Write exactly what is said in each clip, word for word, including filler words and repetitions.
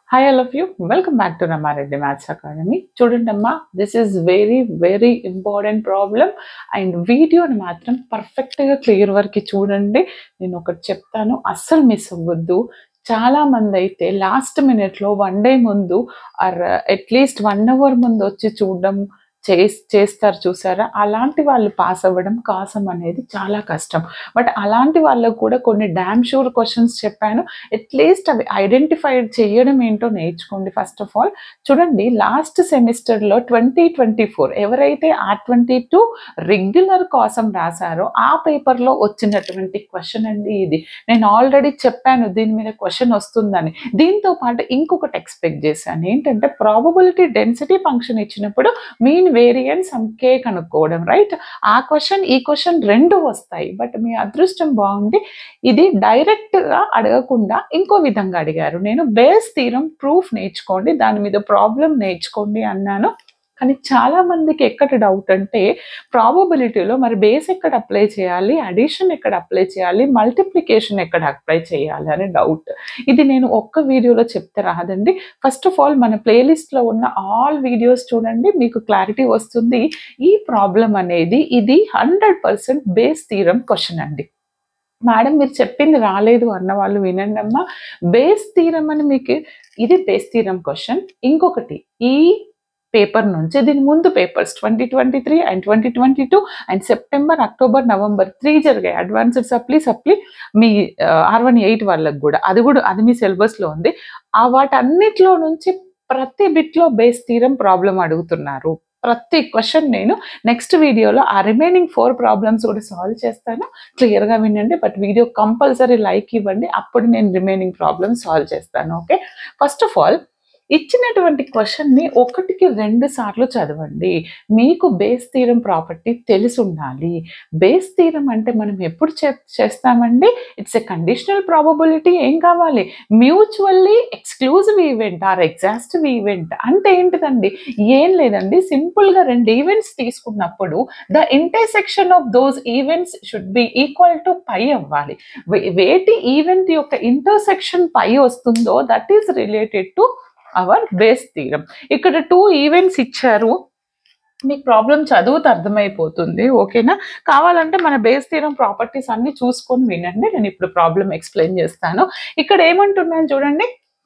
Hi all of you, welcome back to Ramareddy Maths Academy. Chudandamma, this is very very important problem and video ni matram perfect ga clear variki chudandi. Nenu okati cheptanu, assalu miss avvoddu. చాలా మంది అయితే last minute లో one day ముందు or at least one hour ముందు వచ్చి చూడడం చేస్తారు చూసారా, అలాంటి వాళ్ళు పాస్ అవ్వడం కోసం అనేది చాలా కష్టం. బట్ అలాంటి వాళ్ళకు కూడా కొన్ని డామ్ షూర్ క్వశ్చన్స్ చెప్పాను, అట్లీస్ట్ అవి ఐడెంటిఫై చేయడం ఏంటో నేర్చుకోండి. ఫస్ట్ ఆఫ్ ఆల్ చూడండి, లాస్ట్ సెమిస్టర్లో ట్వంటీ ట్వంటీ ఫోర్ ఎవరైతే ఆర్ ట్వంటీ టూ రెగ్యులర్ కోసం రాశారో ఆ పేపర్లో వచ్చినటువంటి క్వశ్చన్ అండి ఇది. నేను ఆల్రెడీ చెప్పాను దీని మీద క్వశ్చన్ వస్తుందని. దీంతో పాటు ఇంకొకటి ఎక్స్పెక్ట్ చేశాను, ఏంటంటే ప్రాబబిలిటీ డెన్సిటీ ఫంక్షన్ ఇచ్చినప్పుడు మీన్ వేరియన్స్ సమ్ కే కనుక్కోవడం, రైట్? ఆ క్వశ్చన్ ఈ క్వశ్చన్ రెండు వస్తాయి. బట్ మీ అదృష్టం బాగుండి ఇది డైరెక్ట్ గా అడగకుండా ఇంకో విధంగా అడిగారు. నేను బేస్ థీరం ప్రూఫ్ నేర్చుకోండి, దాని మీద ప్రాబ్లం నేర్చుకోండి అన్నాను. కానీ చాలా మందికి ఎక్కడ డౌట్ అంటే ప్రాబబిలిటీలో మరి బేస్ ఎక్కడ అప్లై చేయాలి, అడిషన్ ఎక్కడ అప్లై చేయాలి, మల్టిప్లికేషన్ ఎక్కడ అప్లై చేయాలి అనే డౌట్. ఇది నేను ఒక్క వీడియోలో చెప్తే రాదండి. ఫస్ట్ ఆఫ్ ఆల్ మన ప్లేలిస్ట్లో ఉన్న ఆల్ వీడియోస్ చూడండి, మీకు క్లారిటీ వస్తుంది. ఈ ప్రాబ్లం అనేది ఇది hundred percent Bayes theorem question అండి. మేడం మీరు చెప్పింది రాలేదు అన్న వాళ్ళు వినండి అమ్మా. బేస్ థీరం అని మీకు ఇది బేస్ థీరం క్వశ్చన్. ఇంకొకటి ఈ పేపర్ నుంచి దీని ముందు papers twenty twenty three and twenty twenty two and September October November three జరిగాయి అడ్వాన్స్డ్ సప్లీ సప్లీ మీ ఆర్ వన్ ఎయిట్ వాళ్ళకి కూడా, అది కూడా అది మీ సిలబస్లో ఉంది. ఆ వాటన్నిటిలో నుంచి ప్రతి బిట్లో బేస్ థీరం ప్రాబ్లం అడుగుతున్నారు. ప్రతి క్వశ్చన్ నేను నెక్స్ట్ వీడియోలో ఆ రిమైనింగ్ ఫోర్ ప్రాబ్లమ్స్ కూడా సాల్వ్ చేస్తాను. క్లియర్గా వినండి, బట్ వీడియో కంపల్సరీ లైక్ ఇవ్వండి, అప్పుడు నేను రిమైనింగ్ ప్రాబ్లమ్స్ సాల్వ్ చేస్తాను. ఓకే, ఫస్ట్ ఆఫ్ ఆల్ ఇచ్చినటువంటి క్వశ్చన్ని ఒకటికి రెండు సార్లు చదవండి. మీకు బేస్ థీరం ప్రాపర్టీ తెలిసి ఉండాలి. బేస్ థీరం అంటే మనం ఎప్పుడు చేస్తామండి? It's a conditional probability. ఏం కావాలి? Mutually exclusive event or exhaustive event అంటే ఏంటిదండి? ఏం లేదండి, సింపుల్గా రెండు ఈవెంట్స్ తీసుకున్నప్పుడు the intersection of those events should be equal to pi అవ్వాలి. వేటి ఈవెంట్ యొక్క ఇంటర్సెక్షన్ పై వస్తుందో that is related to our Bayes theorem. ఇక్కడ టూ ఈవెంట్స్ ఇచ్చారు, మీకు ప్రాబ్లం చదువుతూ అర్థమైపోతుంది. ఓకేనా? కావాలంటే మన బేస్ థీరం ప్రాపర్టీస్ అన్ని చూసుకొని వినండి, నేను ఇప్పుడు ప్రాబ్లం ఎక్స్ప్లెయిన్ చేస్తాను. ఇక్కడ ఏమంటున్నాను చూడండి,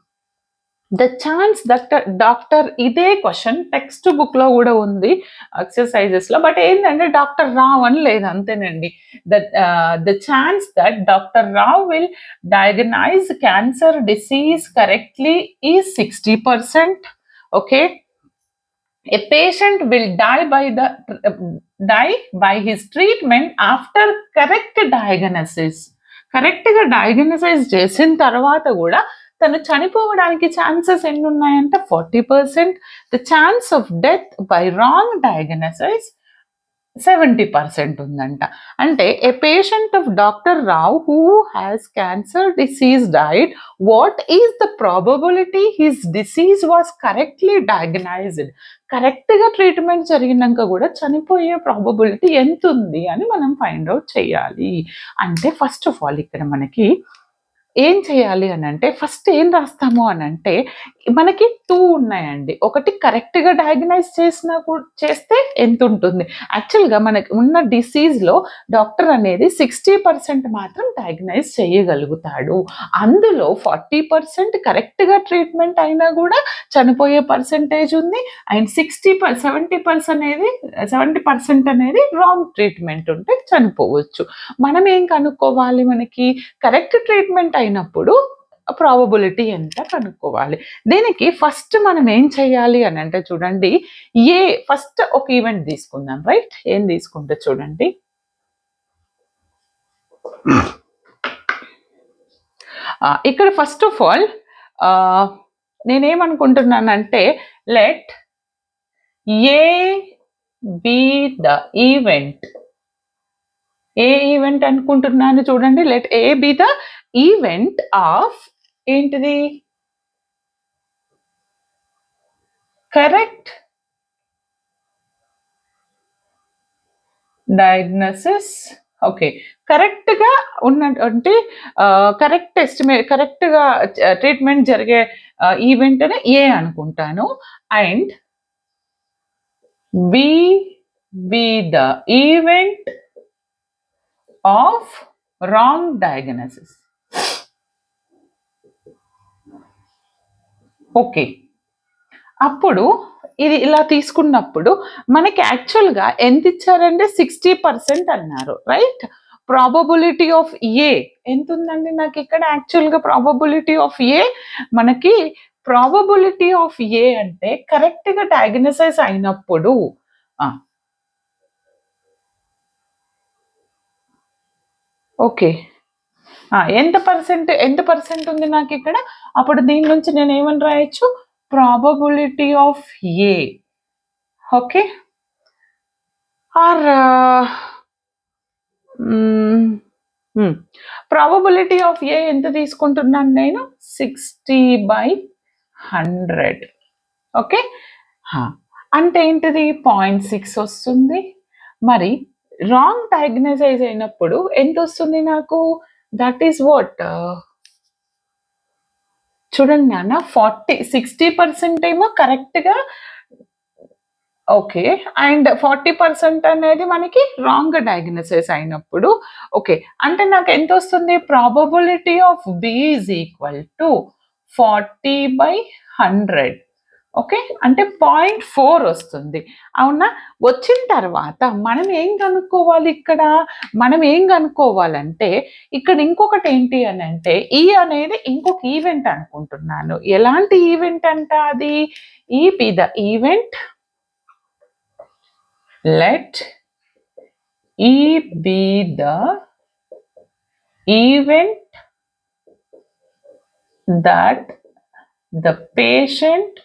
ద ఛాన్స్ దట్ డాక్టర్, ఇదే క్వశ్చన్ టెక్స్ట్ బుక్ లో కూడా ఉంది ఎక్సర్సైజెస్ లో, బట్ ఏంటంటే డాక్టర్ రావ్ అని లేదు, అంతేనండి. The the chance that doctor Rao will diagnose cancer disease correctly is sixty percent. Okay, a patient will die by the uh, die by his treatment after correct diagnosis. Correct గా diagnosis చేసిన తర్వాత కూడా తను చనిపోవడానికి chances ఎన్ని ఉన్నాయంటే forty percent. The chance of death by wrong diagnosis seventy percent ఉందంట. అంటే a patient of doctor Rao who has cancer disease died, what is the probability his disease was correctly diagnosed? కరెక్ట్గా ట్రీట్మెంట్ జరిగినాక కూడా చనిపోయే probability ఎంత ఉంది అని మనం find out చేయాలి. అంటే ఫస్ట్ ఆఫ్ ఆల్ ఇక్కడ మనకి ఏం చేయాలి అని అంటే, ఫస్ట్ ఏం రాస్తాము అని అంటే మనకి టూ ఉన్నాయండి. ఒకటి కరెక్ట్గా డయాగ్నైజ్ చేసినా చేస్తే ఎంత ఉంటుంది. యాక్చువల్గా మనకి ఉన్న డిసీజ్లో డాక్టర్ అనేది సిక్స్టీ పర్సెంట్ మాత్రం డయాగ్నైజ్ చేయగలుగుతాడు. అందులో ఫార్టీ పర్సెంట్ కరెక్ట్గా ట్రీట్మెంట్ అయినా కూడా చనిపోయే పర్సెంటేజ్ ఉంది. And sixty per seventy percent అనేది సెవెంటీ పర్సెంట్ అనేది రాంగ్ ట్రీట్మెంట్ ఉంటే చనిపోవచ్చు. మనం ఏం కనుక్కోవాలి? మనకి కరెక్ట్ ట్రీట్మెంట్ అయినప్పుడు ప్రాబబిలిటీ ఎంత కనుక్కోవాలి. దీనికి ఫస్ట్ మనం ఏం చేయాలి అని అంటే చూడండి, ఏ ఫస్ట్ ఒక ఈవెంట్ తీసుకుందాం, రైట్? ఏం తీసుకుంటే చూడండి, ఇక్కడ ఫస్ట్ ఆఫ్ ఆల్ నేనేమనుకుంటున్నానంటే let A be the event. A event అనుకుంటున్నాను చూడండి, let A be the event of ఏంటిది? కరెక్ట్ డయాగ్నోసిస్ ఓకే, కరెక్ట్గా ఉన్న అంటే కరెక్ట్ ఎస్టిమేట్ కరెక్ట్గా ట్రీట్మెంట్ జరిగే ఈవెంట్ అని ఏ అనుకుంటాను. And B B the event of wrong diagnosis. Okay, అప్పుడు ఇది ఇలా తీసుకున్నప్పుడు మనకి యాక్చువల్గా ఎంత ఇచ్చారంటే సిక్స్టీ పర్సెంట్ అన్నారు, రైట్? ప్రాబబిలిటీ ఆఫ్ ఏ ఎంత ఉందండి నాకు ఇక్కడ? యాక్చువల్గా ప్రాబబిలిటీ ఆఫ్ ఏ మనకి ప్రాబబిలిటీ ఆఫ్ ఏ అంటే కరెక్ట్గా డయాగ్నోసిస్ అయినప్పుడు ఓకే ఎంత పర్సెంట్ ఎంత పర్సెంట్ ఉంది నాకు ఇక్కడ? అప్పుడు దీని నుంచి నేను ఏమని రాయొచ్చు? Probability of A. Okay, or probability of A ఎంత తీసుకుంటున్నాను నేను? Sixty by hundred. ఓకే, అంటే ఏంటిది? పాయింట్ సిక్స్ వస్తుంది. మరి రాంగ్ డయాగ్నోసిస్ అయినప్పుడు ఎంత వస్తుంది నాకు? That is what? చూడండి నాన్న, ఫార్టీ సిక్స్టీ పర్సెంట్ ఏమో కరెక్ట్గా ఓకే, అండ్ ఫార్టీ పర్సెంట్ అనేది మనకి రాంగ్ డయాగ్నోసిస్ అయినప్పుడు. ఓకే, అంటే నాకు ఎంత వస్తుంది? Probability of B is equal to forty by hundred. Okay, అంటే పాయింట్ ఫోర్ వస్తుంది. అవునా? వచ్చిన తర్వాత మనం ఏం కనుక్కోవాలి ఇక్కడ? మనం ఏం కనుక్కోవాలంటే ఇక్కడ ఇంకొకటి ఏంటి అని అంటే ఈ అనేది ఇంకొక ఈవెంట్ అనుకుంటున్నాను. ఎలాంటి ఈవెంట్ అంట అది? ఈ B the event, let E be the event that the patient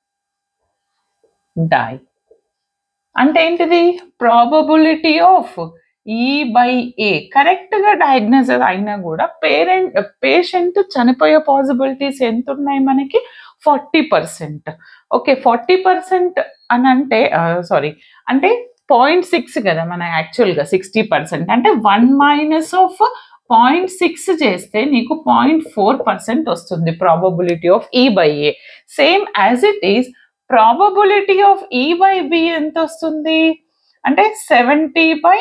die. అంటే ఏంటిది? Probability of E by A కరెక్ట్గా డయాగ్నోసిస్ అయినా కూడా పేరెంట్ పేషెంట్ చనిపోయే పాసిబిలిటీస్ ఎంత ఉన్నాయి మనకి? Forty percent. Okay, forty percent అని అంటే సారీ అంటే పాయింట్ సిక్స్ కదా మన యాక్చువల్గా సిక్స్టీ పర్సెంట్ అంటే one minus of point six చేస్తే నీకు పాయింట్ ఫోర్ పర్సెంట్ వస్తుంది probability of E by A. Same as it is probability of E by B ఎంత వస్తుంది అంటే సెవెంటీ బై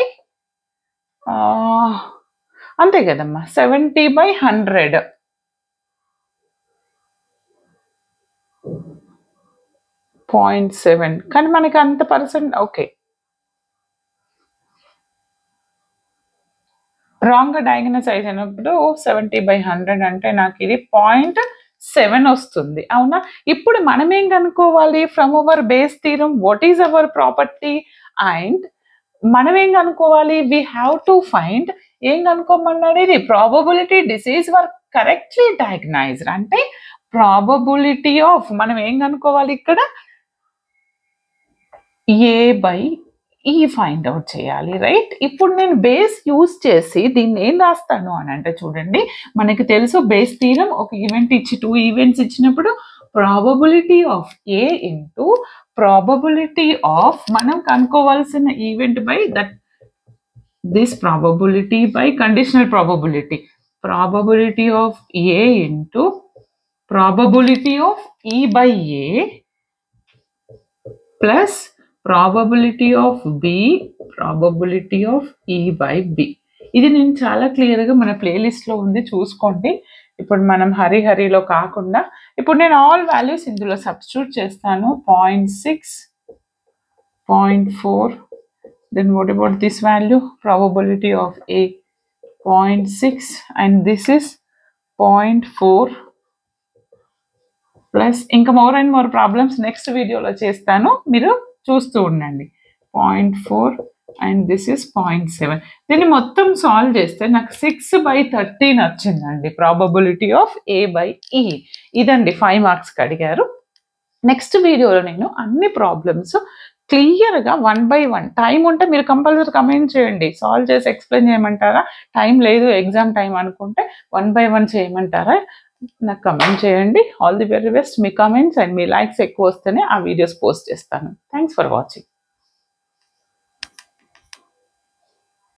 అంతే కదమ్మా, seventy by hundred. Point seven కానీ మనకి అంత పర్సెంట్. ఓకే, రాంగ్ డయాగ్నోసిస్ అయినప్పుడు సెవెంటీ బై హండ్రెడ్ అంటే నాకు ఇది పాయింట్ సెవెన్ వస్తుంది. అవునా? ఇప్పుడు మనం ఏం కనుక్కోవాలి? From our Bayes theorem what is our property and మనం ఏం కనుక్కోవాలి? వీ హ్యావ్ టు ఫైండ్ ఏం కనుక్కోమన్నాడు? ఇది probability disease were correctly diagnosed అంటే ప్రాబబిలిటీ ఆఫ్ మనం ఏం కనుక్కోవాలి ఇక్కడ? A by E find out చేయాలి, రైట్? ఇప్పుడు నేను బేస్ యూజ్ చేసి దీన్ని ఏం రాస్తాను అని అంటే చూడండి, మనకి తెలుసు బేస్ థీరం ఒక ఈవెంట్ ఇచ్చి టూ ఈవెంట్స్ ఇచ్చినప్పుడు probability of A into probability of మనం కనుక్కోవాల్సిన event by that this probability by conditional probability. Probability of A into probability of E by A plus probability of B probability of E by B. ఇది నేను చాలా క్లియర్గా మన ప్లేలిస్ట్లో ఉంది, చూసుకోండి. ఇప్పుడు మనం హరి హరిలో కాకుండా ఇప్పుడు నేను ఆల్ వాల్యూస్ ఇందులో సబ్స్టిట్యూట్ చేస్తాను. Point six, point four, then what about this value? Probability of A point six and this is point four plus ఇంకా more and more problems next వీడియోలో చేస్తాను, మీరు చూస్తూ ఉండండి. Point four and this is point seven. దీన్ని మొత్తం solve చేస్తే నాకు సిక్స్ బై థర్టీన్ వచ్చిందండి probability of A by E. ఇదండి ఫైవ్ మార్క్స్కి అడిగారు. నెక్స్ట్ వీడియోలో నేను అన్ని ప్రాబ్లమ్స్ క్లియర్గా వన్ బై వన్, టైం ఉంటే మీరు కంపల్సరీ కమెంట్ చేయండి, సాల్వ్ చేసి ఎక్స్ప్లెయిన్ చేయమంటారా? టైం లేదు ఎగ్జామ్ టైం అనుకుంటే వన్ బై వన్ చేయమంటారా? నాకు కమెంట్ చేయండి. All the very best. మీ కమెంట్స్ అండ్ మీ లైక్స్ ఎక్కువ వస్తేనే ఆ వీడియోస్ పోస్ట్ చేస్తాను. Thanks for watching.